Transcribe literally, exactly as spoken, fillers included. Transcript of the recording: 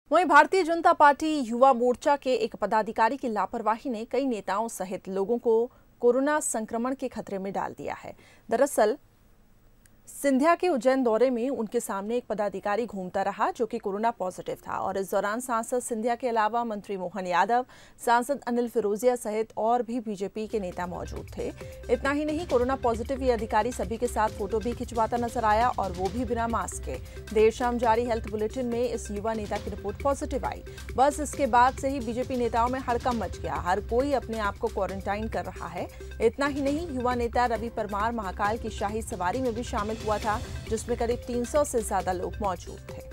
वहीं भारतीय जनता पार्टी युवा मोर्चा के एक पदाधिकारी की लापरवाही ने कई नेताओं सहित लोगों को कोरोना संक्रमण के खतरे में डाल दिया है। दरअसल सिंधिया के उज्जैन दौरे में उनके सामने एक पदाधिकारी घूमता रहा जो कि कोरोना पॉजिटिव था और इस दौरान सांसद सिंधिया के अलावा मंत्री मोहन यादव, सांसद अनिल फिरोजिया सहित और भी बीजेपी के नेता मौजूद थे। इतना ही नहीं, कोरोना पॉजिटिव ये अधिकारी सभी के साथ फोटो भी खिंचवाता नजर आया और वो भी बिना मास्क के। देर शाम जारी हेल्थ बुलेटिन में इस युवा नेता की रिपोर्ट पॉजिटिव आई। बस इसके बाद से ही बीजेपी नेताओं में हड़कंप मच गया। हर कोई अपने आप को क्वारंटाइन कर रहा है। इतना ही नहीं, युवा नेता रवि परमार महाकाल की शाही सवारी में भी शामिल हुआ था जिसमें करीब तीन सौ से ज्यादा लोग मौजूद थे।